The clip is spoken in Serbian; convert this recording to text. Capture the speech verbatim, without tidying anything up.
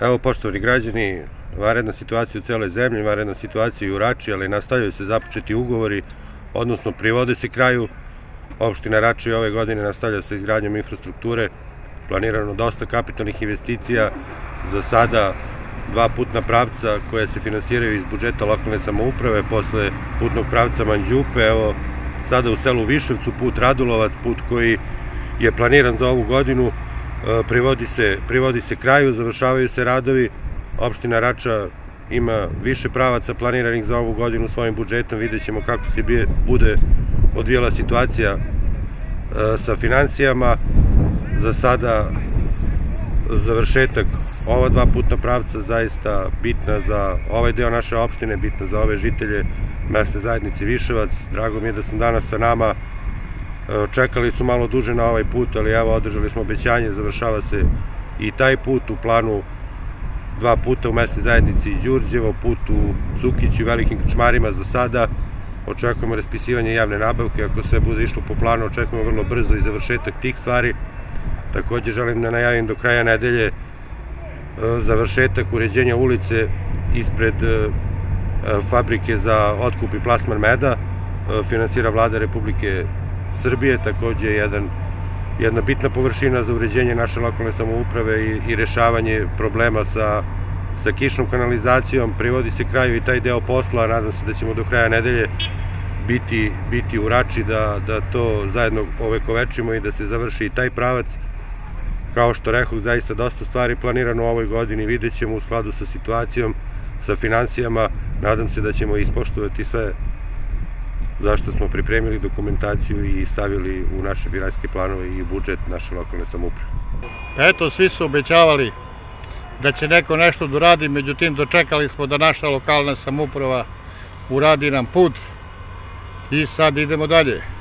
Evo, poštovani građani, vanredna situacija u celoj zemlji, vanredna situacija i u Rači, ali nastavljaju se započeti ugovori, odnosno privode se kraju. Opština Rači ove godine nastavlja sa izgradnjom infrastrukture, planirano dosta kapitalnih investicija, za sada dva putna pravca koja se finansiraju iz budžeta lokalne samouprave, posle putnog pravca Manđupe, evo sada u selu Viševcu put Radulovac, put koji je planiran za ovu godinu, privodi se, privodi se kraju, završavaju se radovi. Opština Rača ima više pravaca planiranih za ovu godinu svojim budžetom, vidjet ćemo kako se bude odvijala situacija sa financijama. Za sada završetak ova dva putna pravca zaista bitna za ovaj deo naše opštine, bitna za ove žitelje mesne zajednice Viševac. Drago mi je da sam danas sa nama. Čekali su malo duže na ovaj put, ali evo, održali smo obećanje, završava se i taj put. U planu dva puta u mesnoj zajednici Đurđevo, put u Cukiću i Velikim Krčmarima. Za sada očekujemo raspisivanje javne nabavke, ako sve bude išlo po planu, očekujemo vrlo brzo i završetak tih stvari. Takođe želim da najavim do kraja nedelje završetak uređenja ulice ispred fabrike za otkup i plasman meda, finansira Vlada Republike Srbije. Takođe jedan, jedna bitna površina za uređenje naše lokalne samouprave i, i rešavanje problema sa, sa kišnom kanalizacijom. Privodi se kraju i taj deo posla, nadam se da ćemo do kraja nedelje biti, biti u Rači, da, da to zajedno ovekovečimo i da se završi i taj pravac. Kao što rekoh, zaista dosta stvari planirano u ovoj godini, vidjet ćemo u skladu sa situacijom, sa finansijama. Nadam se da ćemo ispoštovati sve zašto smo pripremili dokumentaciju i stavili u naše finansijske planove i budžet naše lokalne samouprave. Eto, svi su obećavali da će neko nešto da uradi, međutim dočekali smo da naša lokalna samouprava uradi nam put i sad idemo dalje.